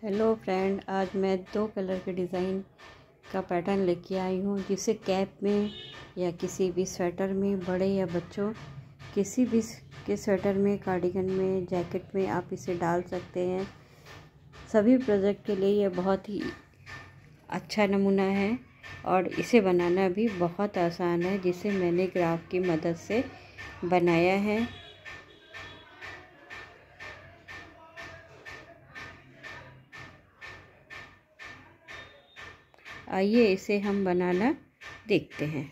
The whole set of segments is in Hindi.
हेलो फ्रेंड, आज मैं 2 कलर के डिज़ाइन का पैटर्न लेके आई हूँ, जिसे कैप में या किसी भी स्वेटर में, बड़े या बच्चों किसी भी के स्वेटर में, कार्डिगन में, जैकेट में आप इसे डाल सकते हैं। सभी प्रोजेक्ट के लिए यह बहुत ही अच्छा नमूना है और इसे बनाना भी बहुत आसान है, जिसे मैंने ग्राफ की मदद से बनाया है। आइए इसे हम बनाना देखते हैं।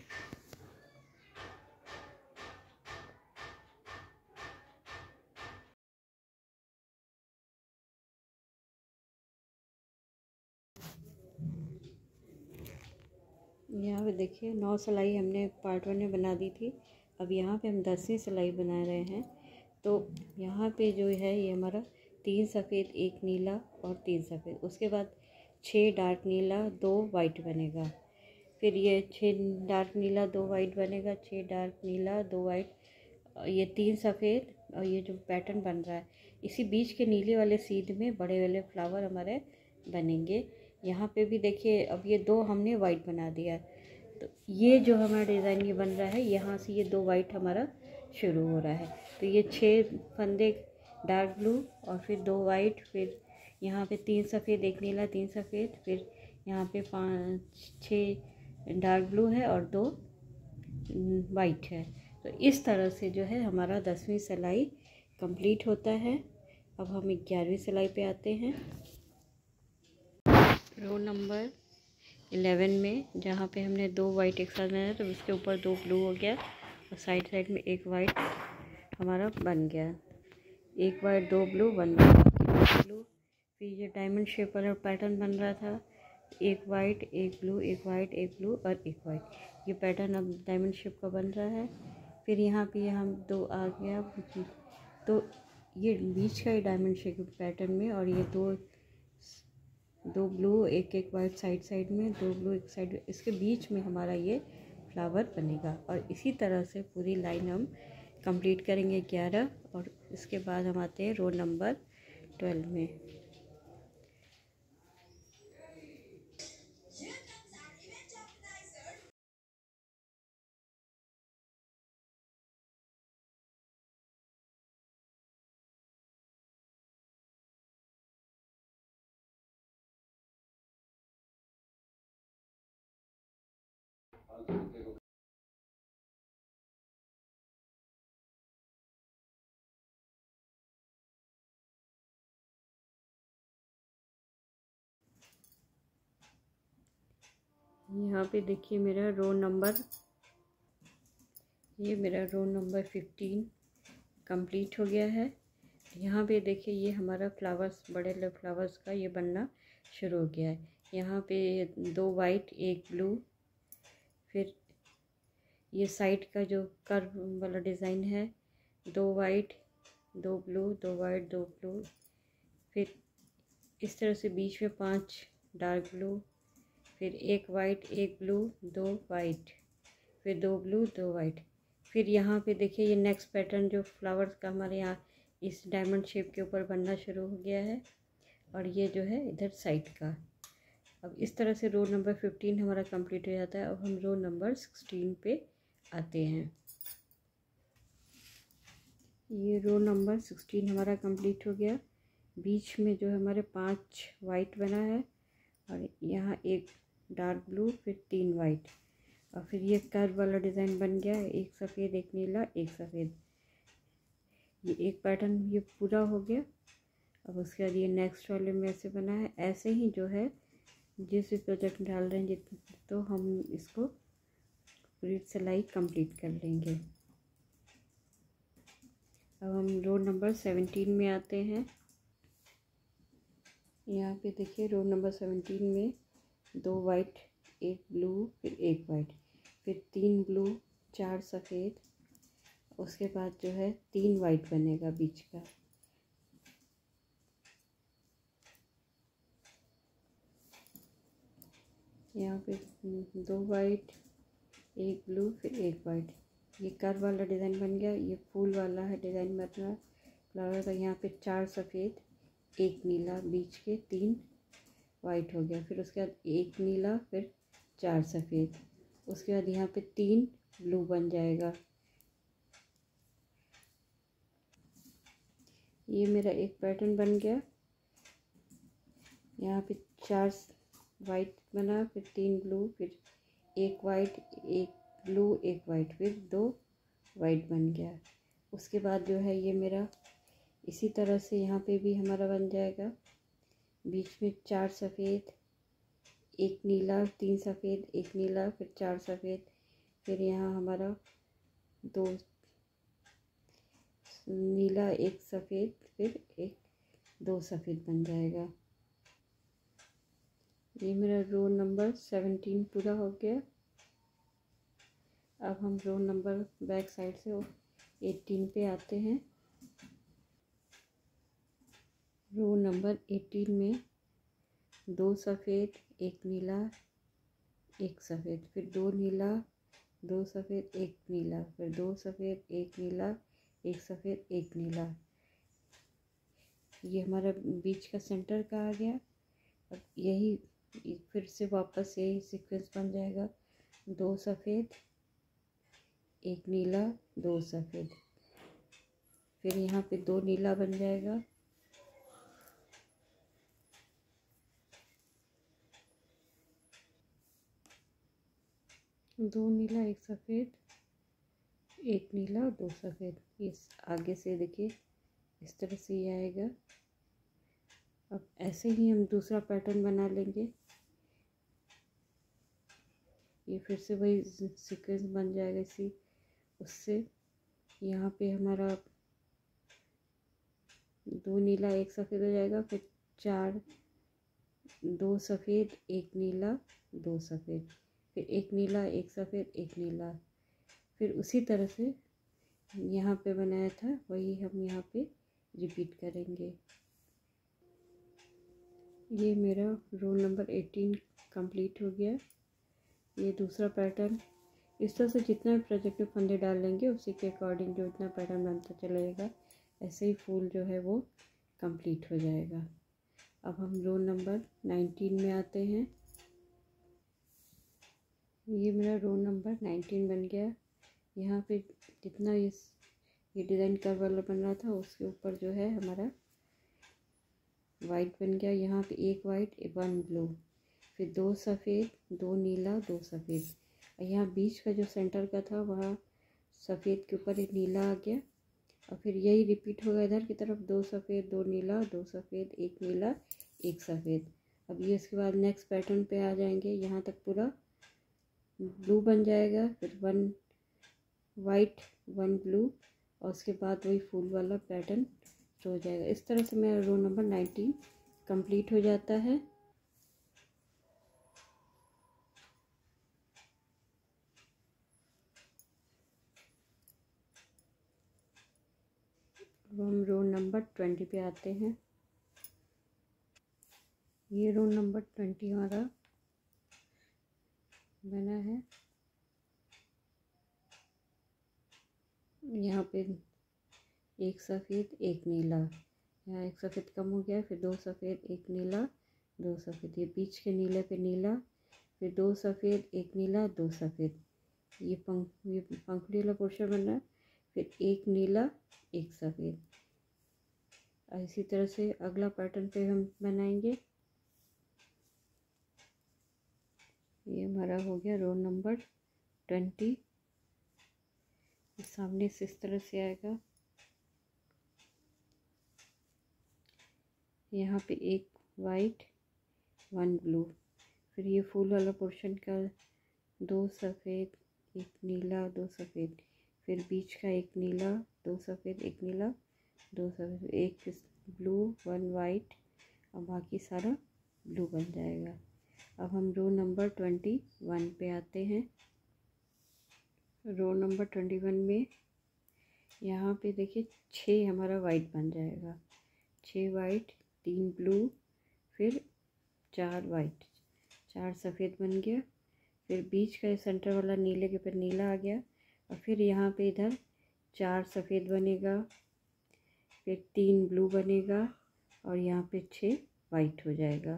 यहाँ पे देखिए 9 सिलाई हमने पार्ट 1 में बना दी थी। अब यहाँ पे हम 10वीं सिलाई बना रहे हैं। तो यहाँ पे जो है ये हमारा 3 सफ़ेद, 1 नीला और 3 सफ़ेद, उसके बाद 6 डार्क नीला, 2 वाइट बनेगा। फिर ये 6 डार्क नीला, 2 वाइट बनेगा, 6 डार्क नीला, 2 वाइट, ये 3 सफ़ेद। और ये जो पैटर्न बन रहा है, इसी बीच के नीले वाले सीध में बड़े वाले फ्लावर हमारे बनेंगे। यहाँ पे भी देखिए, अब ये 2 हमने वाइट बना दिया है। तो ये जो हमारा डिज़ाइन ये बन रहा है, यहाँ से ये 2 वाइट हमारा शुरू हो रहा है। तो ये 6 फंदे डार्क ब्लू और फिर 2 वाइट, फिर यहाँ पे 3 सफ़ेद, 1 नीला, 3 सफ़ेद, फिर यहाँ पे 5-6 डार्क ब्लू है और 2 वाइट है। तो इस तरह से जो है हमारा 10वीं सिलाई कंप्लीट होता है। अब हम 11वीं सिलाई पे आते हैं। रो नंबर 11 में जहाँ पे हमने 2 वाइट एक साथ बनाया, तो उसके ऊपर 2 ब्लू हो गया और साइड साइड में 1 वाइट हमारा बन गया। 1 वाइट 2 ब्लू बन गया, ब्लू। फिर ये डायमंड शेप वाला पैटर्न बन रहा था, 1 वाइट 1 ब्लू, 1 वाइट 1 ब्लू और 1 वाइट। ये पैटर्न अब डायमंड शेप का बन रहा है। फिर यहाँ पे हम 2 आ गया, तो ये बीच का ही डायमंड शेप पैटर्न में, और ये 2 ब्लू, 1 वाइट साइड साइड में, 2 ब्लू एक साइड, इसके बीच में हमारा ये फ्लावर बनेगा। और इसी तरह से पूरी लाइन हम कंप्लीट करेंगे 11। और इसके बाद हम आते हैं रो नंबर 12 में। यहाँ पे देखिए मेरा रो नंबर 15 कंप्लीट हो गया है। यहाँ पे देखिए ये हमारा फ्लावर्स, बड़े वाले फ्लावर्स का ये बनना शुरू हो गया है। यहाँ पे 2 वाइट 1 ब्लू, फिर ये साइड का जो कर्व वाला डिज़ाइन है, 2 वाइट 2 ब्लू, 2 वाइट 2 ब्लू, फिर इस तरह से बीच में 5 डार्क ब्लू, फिर 1 वाइट 1 ब्लू, 2 वाइट, फिर 2 ब्लू 2 वाइट। फिर यहाँ पे देखिए ये नेक्स्ट पैटर्न जो फ्लावर्स का हमारे यहाँ इस डायमंड शेप के ऊपर बनना शुरू हो गया है, और ये जो है इधर साइड का। अब इस तरह से रो नंबर 15 हमारा कंप्लीट हो जाता है। अब हम रो नंबर 16 पे आते हैं। ये रो नंबर 16 हमारा कंप्लीट हो गया। बीच में जो है हमारे 5 वाइट बना है, और यहाँ 1 डार्क ब्लू, फिर 3 वाइट, और फिर ये कर्व वाला डिज़ाइन बन गया है, 1 सफ़ेद 1 नीला 1 सफ़ेद। ये एक पैटर्न ये पूरा हो गया। अब उसके बाद ये नेक्स्ट वाले में ऐसे बना है। ऐसे ही जो है जिस भी प्रोजेक्ट डाल रहे हैं तो हम इसको पूरी सिलाई कंप्लीट कर लेंगे। अब हम रो नंबर 17 में आते हैं। यहाँ पे देखिए रो नंबर 17 में 2 वाइट 1 ब्लू, फिर 1 वाइट, फिर 3 ब्लू 4 सफ़ेद, उसके बाद जो है 3 वाइट बनेगा बीच का। यहाँ पे 2 वाइट 1 ब्लू, फिर 1 वाइट, ये कर्व वाला डिज़ाइन बन गया। ये फूल वाला है डिज़ाइन बन रहा है फ्लावर का। यहाँ पे 4 सफ़ेद एक नीला, बीच के 3 वाइट हो गया। फिर उसके बाद एक नीला, फिर 4 सफ़ेद। उसके बाद यहाँ पे 3 ब्लू बन जाएगा। ये मेरा एक पैटर्न बन गया। यहाँ पे 4 वाइट बना, फिर 3 ब्लू, फिर एक वाइट, एक ब्लू, एक वाइट, फिर 2 वाइट बन गया। उसके बाद जो है ये मेरा इसी तरह से यहाँ पे भी हमारा बन जाएगा। बीच में 4 सफ़ेद, एक नीला, 3 सफ़ेद, एक नीला, फिर 4 सफ़ेद, फिर यहाँ हमारा 2 नीला, एक सफ़ेद, फिर 2 सफ़ेद बन जाएगा। ये मेरा रो नंबर 17 पूरा हो गया। अब हम रो नंबर बैक साइड से 18 पे आते हैं। रो नंबर 18 में 2 सफ़ेद, एक नीला, एक सफ़ेद, फिर 2 नीला, 2 सफ़ेद, एक नीला, फिर 2 सफ़ेद, एक नीला, एक सफ़ेद, एक नीला। ये हमारा बीच का सेंटर का आ गया। अब यही फिर से वापस यही सीक्वेंस बन जाएगा। 2 सफ़ेद, एक नीला, 2 सफ़ेद, फिर यहाँ पे 2 नीला बन जाएगा। दो नीला, एक सफ़ेद, एक नीला, 2 सफ़ेद। इस आगे से देखिए इस तरह से ये आएगा। अब ऐसे ही हम दूसरा पैटर्न बना लेंगे। ये फिर से वही सीक्वेंस बन जाएगा इसी उससे। यहाँ पे हमारा 2 नीला, एक सफ़ेद हो जाएगा, फिर 4, 2 सफ़ेद, एक नीला, 2 सफ़ेद, फिर एक नीला, एक सफ़ेद, एक नीला। फिर उसी तरह से यहाँ पे बनाया था वही हम यहाँ पे रिपीट करेंगे। ये मेरा रो नंबर 18 कंप्लीट हो गया। ये दूसरा पैटर्न इस तरह से जितना भी प्रोजेक्ट में फंदे डाल लेंगे उसी के अकॉर्डिंग जो इतना पैटर्न बनता चलेगा, ऐसे ही फूल जो है वो कंप्लीट हो जाएगा। अब हम रो नंबर 19 में आते हैं। ये मेरा रो नंबर 19 बन गया। यहाँ पे जितना ये डिज़ाइन कर्व वाला बन रहा था उसके ऊपर जो है हमारा वाइट बन गया। यहाँ पे एक वाइट, 1 ब्लू, फिर 2 सफ़ेद, 2 नीला, 2 सफ़ेद। और यहाँ बीच का जो सेंटर का था वहाँ सफ़ेद के ऊपर एक नीला आ गया। और फिर यही रिपीट होगा इधर की तरफ, 2 सफ़ेद, 2 नीला, 2 सफ़ेद, एक नीला, एक सफ़ेद। अब ये इसके बाद नेक्स्ट पैटर्न पे आ जाएंगे। यहाँ तक पूरा ब्लू बन जाएगा, फिर 1 वाइट, 1 ब्लू, और उसके बाद वही फूल वाला पैटर्न हो जाएगा। इस तरह से मेरा रो नंबर 19 कंप्लीट हो जाता है। अब हम रो नंबर 20 पे आते हैं। ये रो नंबर 20 हमारा बना है। यहाँ पे एक सफ़ेद, एक नीला, यहाँ एक सफ़ेद कम हो गया, फिर 2 सफ़ेद, एक नीला, 2 सफ़ेद, ये बीच के नीले पे नीला, फिर 2 सफ़ेद, एक नीला, 2 सफ़ेद, ये पंखुड़ी वाला पोर्शन बन रहा है, फिर एक नीला, एक सफ़ेद। इसी तरह से अगला पैटर्न पे हम बनाएंगे। ये हमारा हो गया रो नंबर 20। सामने से इस तरह से आएगा। यहाँ पे एक वाइट, 1 ब्लू, फिर ये फूल वाला पोर्शन का 2 सफ़ेद, एक नीला, 2 सफ़ेद, फिर बीच का एक नीला, 2 सफ़ेद, एक नीला, 2 सफ़ेद, एक ब्लू, 1 वाइट, और बाकी सारा ब्लू बन जाएगा। अब हम रो नंबर 21 पे आते हैं। रो नंबर 21 में यहाँ पे देखिए 6 हमारा वाइट बन जाएगा, 6 वाइट, 3 ब्लू, फिर 4 वाइट, 4 सफ़ेद बन गया, फिर बीच का सेंटर वाला नीले के ऊपर नीला आ गया, और फिर यहाँ पे इधर 4 सफ़ेद बनेगा, फिर 3 ब्लू बनेगा, और यहाँ पे 6 वाइट हो जाएगा।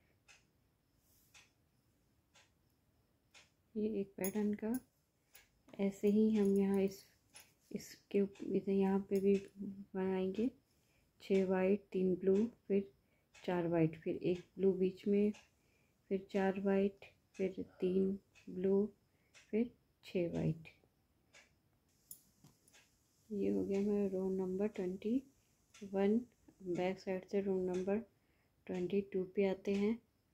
ये एक पैटर्न का ऐसे ही हम यहाँ इसके इधर यहाँ पे भी बनाएंगे। 6 वाइट 3 ब्लू फिर 4 वाइट फिर एक ब्लू बीच में फिर 4 वाइट फिर 3 ब्लू फिर 6 वाइट। ये हो गया मेरा रो नंबर 21। बैक साइड से रो नंबर 22 पे आते हैं।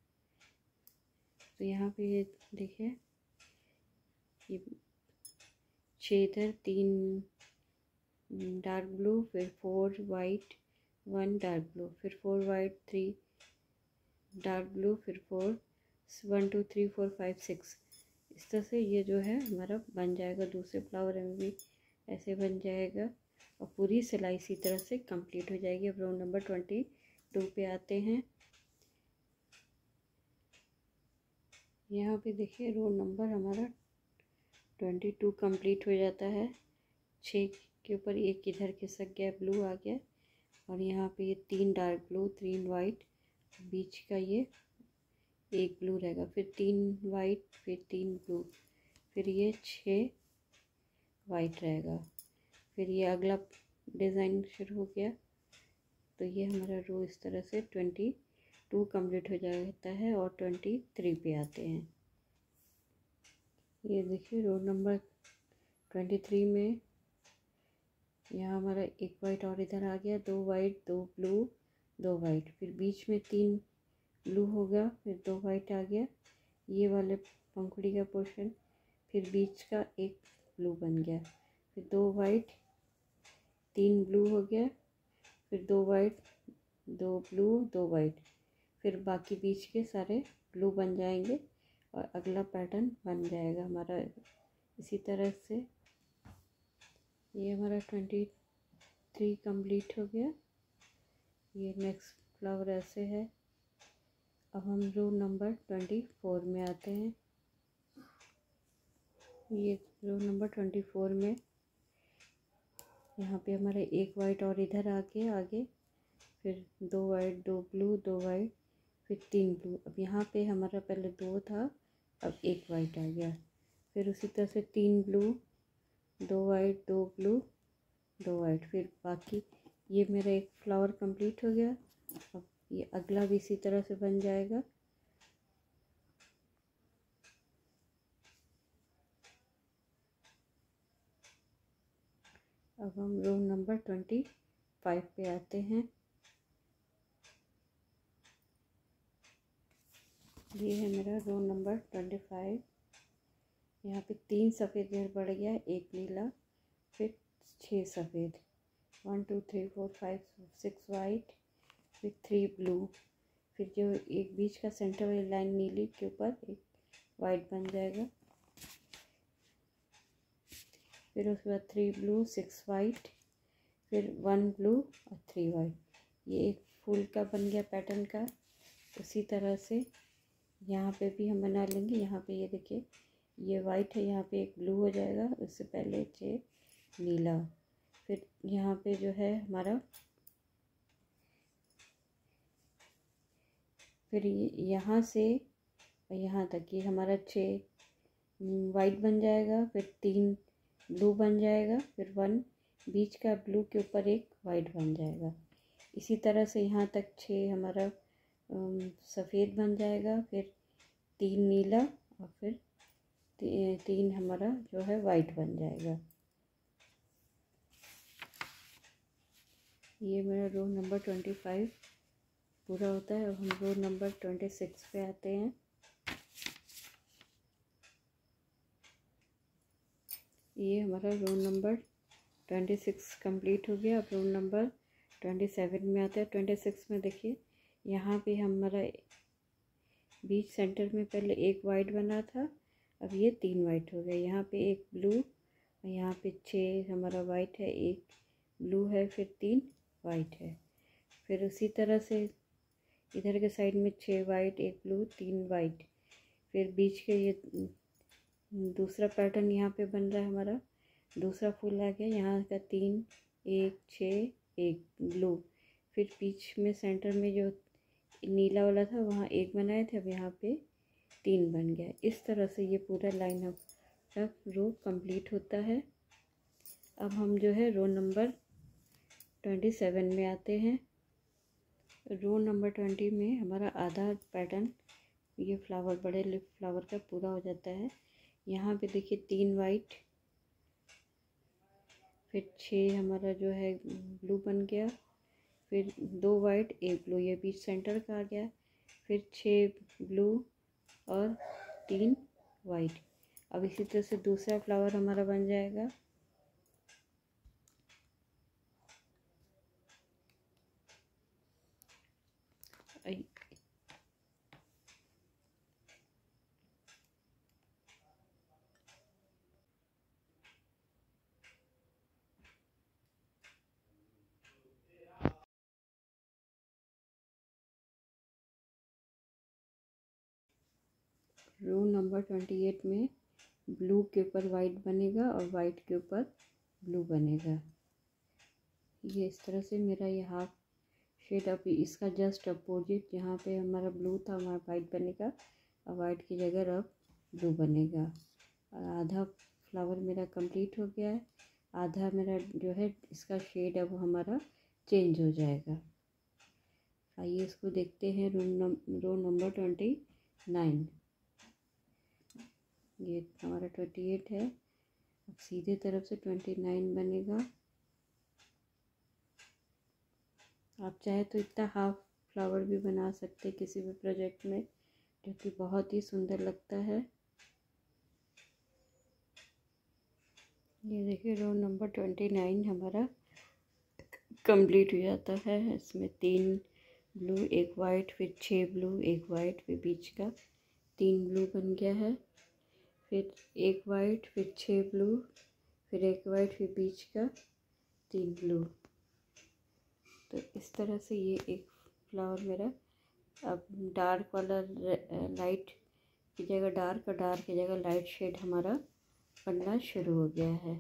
तो यहाँ पे ये देखिए, ये 6 इधर 3 डार्क ब्लू फिर 4 वाइट 1 डार्क ब्लू फिर 4 वाइट 3 डार्क ब्लू फिर 4 1 2 3 4 5 6। इस तरह से ये जो है हमारा बन जाएगा। दूसरे फ्लावर में भी ऐसे बन जाएगा और पूरी सिलाई इसी तरह से कंप्लीट हो जाएगी। अब रो नंबर 22 पे आते हैं। यहाँ पे देखिए रो नंबर हमारा 22 कंप्लीट हो जाता है। 6 के ऊपर एक इधर खिसक गया, ब्लू आ गया और यहाँ पे ये 3 डार्क ब्लू 3 वाइट, बीच का ये एक ब्लू रहेगा फिर 3 वाइट फिर 3 ब्लू फिर ये 6 वाइट रहेगा। फिर ये अगला डिज़ाइन शुरू हो गया। तो ये हमारा रो इस तरह से 22 कंप्लीट हो जाता है और 23 पे आते हैं। ये देखिए रो नंबर 23 में यहाँ हमारा एक वाइट और इधर आ गया, 2 वाइट 2 ब्लू 2 वाइट फिर बीच में 3 ब्लू होगा फिर 2 वाइट आ गया, ये वाले पंखुड़ी का पोर्शन फिर बीच का एक ब्लू बन गया फिर 2 वाइट 3 ब्लू हो गया फिर 2 वाइट 2 ब्लू 2 वाइट फिर बाकी बीच के सारे ब्लू बन जाएंगे और अगला पैटर्न बन जाएगा हमारा इसी तरह से। ये हमारा 23 कंप्लीट हो गया। ये नेक्स्ट फ्लावर ऐसे है। अब हम रो नंबर 24 में आते हैं। ये रो नंबर 24 में यहाँ पे हमारे एक वाइट और इधर आगे फिर 2 वाइट 2 ब्लू 2 वाइट फिर 3 ब्लू। अब यहाँ पे हमारा पहले 2 था, अब एक वाइट आ गया फिर उसी तरह से 3 ब्लू 2 वाइट 2 ब्लू 2 वाइट फिर बाकी ये मेरा एक फ्लावर कंप्लीट हो गया। अब ये अगला भी इसी तरह से बन जाएगा। अब हम रो नंबर 25 पे आते हैं। ये है मेरा रो नंबर 25। यहाँ पे 3 सफ़ेद इधर बढ़ गया, एक नीला फिर 6 सफ़ेद 1 2 3 4 5 6 वाइट फिर 3 ब्लू फिर जो एक बीच का सेंटर वाली लाइन नीली के ऊपर एक वाइट बन जाएगा फिर उसके बाद 3 ब्लू 6 वाइट फिर 1 ब्लू और 3 वाइट। ये एक फूल का बन गया पैटर्न का। उसी तरह से यहाँ पे भी हम बना लेंगे। यहाँ पे ये देखिए ये वाइट है, यहाँ पे एक ब्लू हो जाएगा, उससे पहले 6 नीला फिर यहाँ पे जो है हमारा फिर यहाँ से यहाँ तक ये हमारा 6 वाइट बन जाएगा फिर 3 ब्लू बन जाएगा फिर 1 बीच का ब्लू के ऊपर एक वाइट बन जाएगा। इसी तरह से यहाँ तक 6 हमारा सफ़ेद बन जाएगा फिर 3 नीला और फिर 3 हमारा जो है वाइट बन जाएगा। ये मेरा रो नंबर 25 पूरा होता है। अब हम रो नंबर 26 पे आते हैं। ये हमारा रो नंबर 26 कंप्लीट हो गया। अब रो नंबर 27 में आता है। 26 में देखिए यहाँ पे हमारा बीच सेंटर में पहले एक वाइट बना था, अब ये 3 वाइट हो गया। यहाँ पे एक ब्लू और यहाँ पे 6 हमारा वाइट है, एक ब्लू है फिर 3 वाइट है। फिर उसी तरह से इधर के साइड में 6 वाइट एक ब्लू 3 वाइट फिर बीच के ये दूसरा पैटर्न यहाँ पे बन रहा है। हमारा दूसरा फूल आ गया, यहाँ का 3 1 6 1 ब्लू फिर बीच में सेंटर में जो नीला वाला था वहाँ एक बनाए थे, अब यहाँ पे 3 बन गया। इस तरह से ये पूरा लाइन अप का रो कंप्लीट होता है। अब हम जो है रो नंबर 27 में आते हैं। रो नंबर 20 में हमारा आधा पैटर्न ये फ्लावर, बड़े लिप फ्लावर का पूरा हो जाता है। यहाँ पे देखिए 3 वाइट, फिर 6 हमारा जो है ब्लू बन गया, फिर 2 वाइट 1 ब्लू, ये बीच सेंटर का आ गया, फिर 6 ब्लू और 3 वाइट। अब इसी तरह से दूसरा फ्लावर हमारा बन जाएगा। रो नंबर 28 में ब्लू के ऊपर वाइट बनेगा और वाइट के ऊपर ब्लू बनेगा। ये इस तरह से मेरा ये हाफ शेड, अब इसका जस्ट अपोजिट जहाँ पे हमारा ब्लू था हमारा वाइट बनेगा, और वाइट की जगह अब ब्लू बनेगा। और आधा फ्लावर मेरा कंप्लीट हो गया है, आधा मेरा जो है इसका शेड अब हमारा चेंज हो जाएगा। आइए इसको देखते हैं। रो नंबर 29, ये हमारा 28 है, अब सीधे तरफ से 29 बनेगा। आप चाहे तो इतना हाफ फ्लावर भी बना सकते हैं किसी भी प्रोजेक्ट में, जो कि बहुत ही सुंदर लगता है। ये देखिए रो नंबर 29 हमारा कंप्लीट हो जाता है। इसमें 3 ब्लू 1 वाइट, फिर 6 ब्लू 1 वाइट, फिर बीच का 3 ब्लू बन गया है, फिर 1 वाइट, फिर 6 ब्लू, फिर 1 वाइट, फिर बीच का 3 ब्लू। तो इस तरह से ये एक फ्लावर मेरा अब डार्क वाला लाइट की जगह डार्क और डार्क की जगह लाइट शेड हमारा बनना शुरू हो गया है।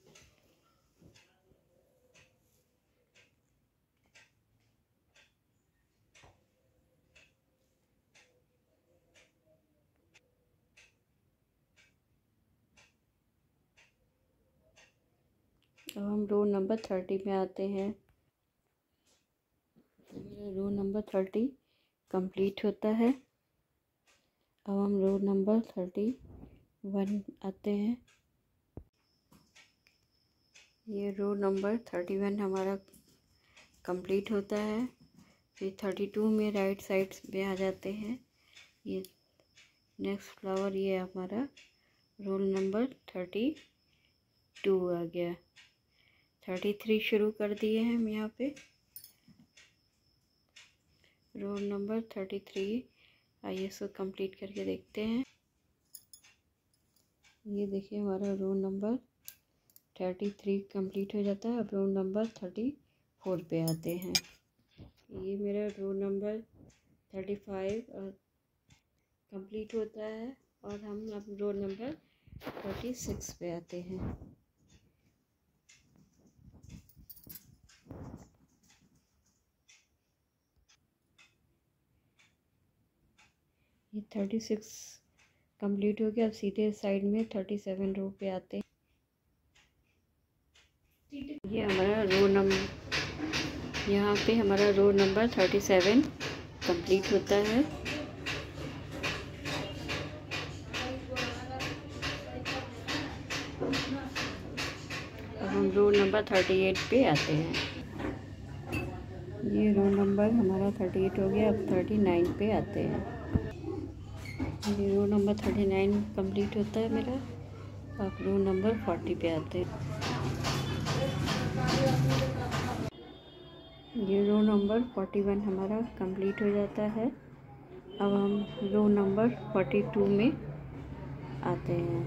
अब हम रो नंबर 30 में आते हैं। रो नंबर 30 कंप्लीट होता है। अब हम रो नंबर 31 आते हैं। ये रो नंबर 31 हमारा कंप्लीट होता है। फिर 32 में राइट साइड में आ जाते हैं। ये नेक्स्ट फ्लावर ये हमारा रोल नंबर 32 आ गया। 33 शुरू कर दिए हैं हम यहाँ पे। रोल नंबर 33, आइए इसको कंप्लीट करके देखते हैं। ये देखिए हमारा रोल नंबर 33 कंप्लीट हो जाता है। अब रोल नंबर 34 पे आते हैं। ये मेरा रोल नंबर 35 और कंप्लीट होता है, और हम अब रोल नंबर 36 पे आते हैं। ये 36 कंप्लीट हो गया। अब सीधे साइड में 37 रो पे आते हैं। ये हमारा रो नंबर, यहाँ पे हमारा रो नंबर 37 कंप्लीट होता है। अब हम रो नंबर 38 पे आते हैं। ये रो नंबर हमारा 38 हो गया। अब 39 पे आते हैं। ये रो नंबर 39 कंप्लीट होता है मेरा। अब रो नंबर 40 पे आते हैं। ये रो नंबर 41 हमारा कंप्लीट हो जाता है। अब हम रो नंबर 42 में आते हैं।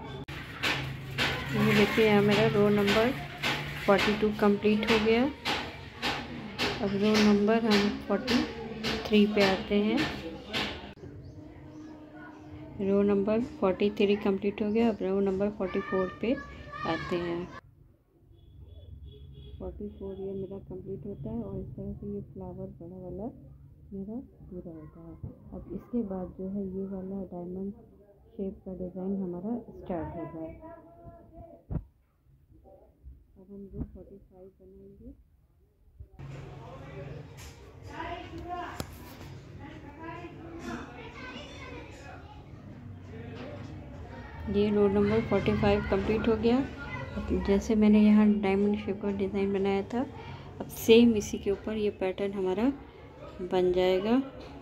ये देखिए यहाँ मेरा रो नंबर 42 कंप्लीट हो गया। अब रो नंबर हम 43 पे आते हैं। रो नंबर 43 कंप्लीट हो गया। अब रो नंबर 44 पे आते हैं। 44 ये मेरा कंप्लीट होता है और इस तरह से ये फ्लावर बड़ा वाला मेरा पूरा होता है। अब इसके बाद जो है ये वाला डायमंड शेप का डिज़ाइन हमारा स्टार्ट होगा। अब हम जो 45 बनाएंगे, ये रोड नंबर 45 कंप्लीट हो गया। जैसे मैंने यहाँ डायमंड शेप का डिज़ाइन बनाया था, अब सेम इसी के ऊपर ये पैटर्न हमारा बन जाएगा।